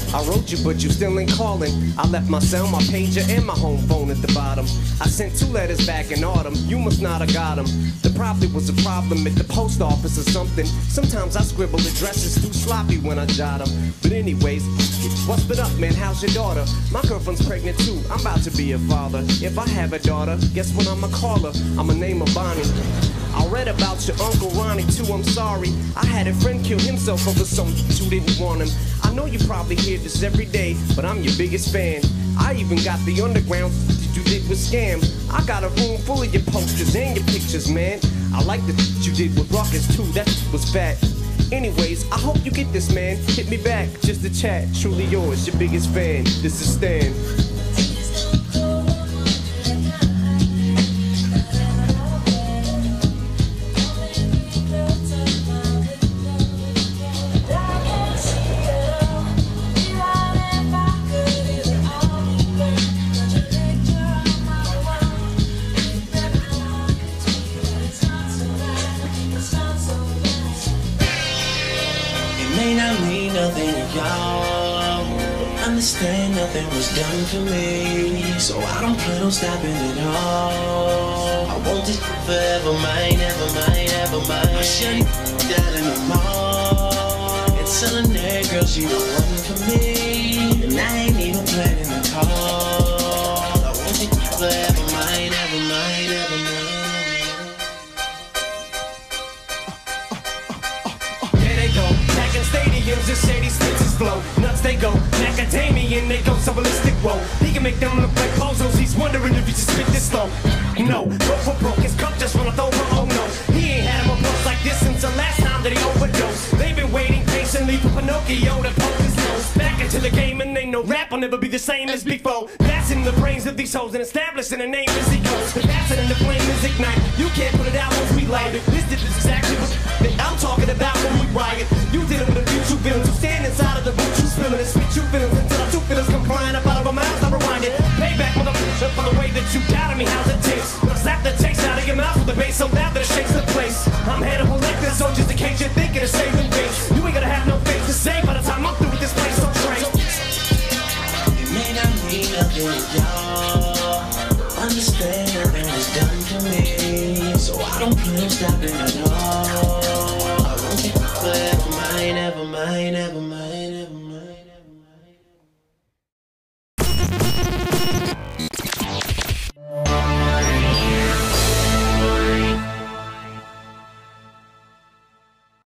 I wrote you, but you still ain't calling. I left my cell, my pager, and my home phone at the bottom. I sent 2 letters back in autumn. You must not have got them. There probably was a problem at the post office or something. Sometimes I scribble addresses too sloppy when I jot them. But anyways, what's been up, man? How's your daughter? My girlfriend's pregnant too. I'm about to be a father. If I have a daughter, guess what I'ma call her? I'ma name her Bonnie. I read about your Uncle Ronnie too, I'm sorry. I had a friend kill himself over something you didn't want him. I know you probably hear this every day, but I'm your biggest fan. I even got the underground you did with Scam. I got a room full of your posters and your pictures, man. I like the you did with Ruckus too, that was fat. Anyways, I hope you get this, man. Hit me back, just to chat. Truly yours, your biggest fan. This is Stan. May not mean nothing to y'all, but understand nothing was done for me, so I don't plan on stopping at all. I want this forever mine, ever mine, ever mine. I shut it down in the mall and telling that girl she the one for me, and I ain't even planning to call. I want it forever mine, ever mine, ever mine. Stadiums just say these bitches flow. Nuts they go, macadamia and they go so ballistic. Whoa, he can make them look like bozos. He's wondering if you just spit this slow. No, go for broke, his cup just runneth over. Oh no, he ain't had him a buzz like this since the last time that he overdosed. They've been waiting patiently for Pinocchio to poke his nose back into the game, and they know rap will never be the same as before. That's in the brains of these hoes and establishing a name as he goes. The passion and the flame is ignite. You can't put it out once we light it. This is exactly what I'm talking about when we riot. You did it with a few true feelings. You stand inside of the boot, you spilling and spit you feelings until our two feelings come flying up out of our mouths. I rewind it. Payback, motherfucker, for the way that you doubted me. How's it taste? When I slap the taste out of your mouth with the bass so loud that it shakes the place. I'm Hannibal Lecter, so just in case you're thinking of saving face, you ain't gonna have no face to say by the time I'm through with this place. So train. It may not mean nothing to y'all, understand nothing was done for me, so I don't plan on stopping at all. I want it forever mine, ever mine, ever mine.